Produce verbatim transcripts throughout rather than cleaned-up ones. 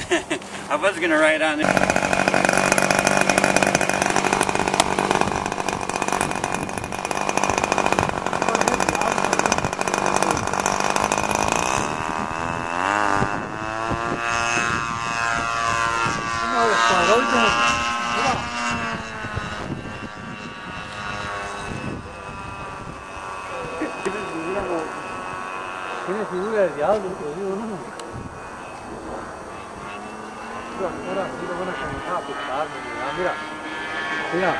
I was gonna ride on it. Tiene figura del diablo, te digo, no. Ahora sí lo van a comenzar a apuntar, mira, mira.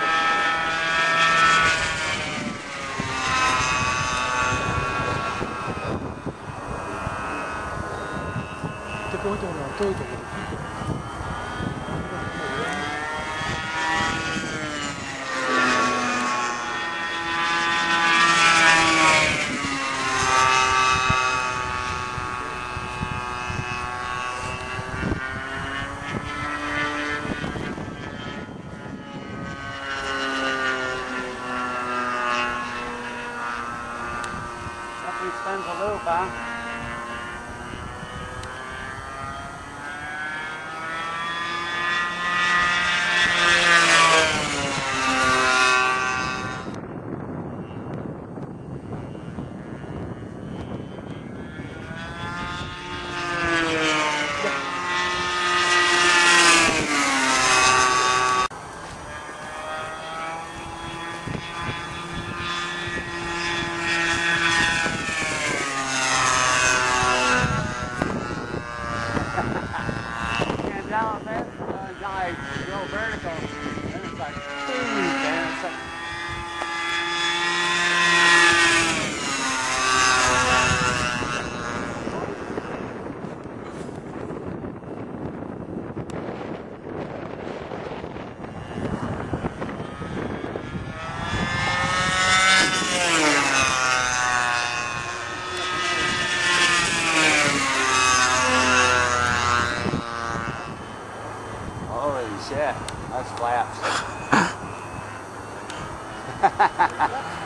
Te cuento una todo esto. Definitely spins a loop, huh? Down there, uh, guy go vertical, and it's like, boom, man, it's like. Holy shit, that's flaps.